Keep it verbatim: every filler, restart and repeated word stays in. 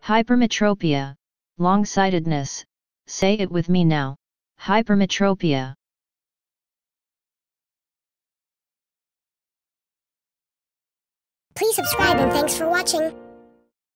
Hypermetropia. Long-sightedness. Say it with me now. Hypermetropia. Please subscribe and thanks for watching.